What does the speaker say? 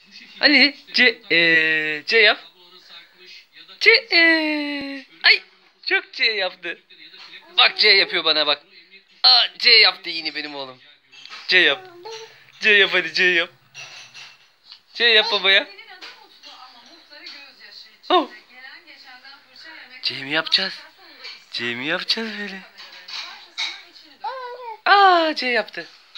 Ali C yap. Ay çok C yaptı. Bak C yapıyor bana bak. Aa, C yaptı yine benim oğlum. C yap. C yap hadi C yap. C yap babaya. Oh. C mi yapacağız? C mi yapacağız böyle? Aa C yaptı.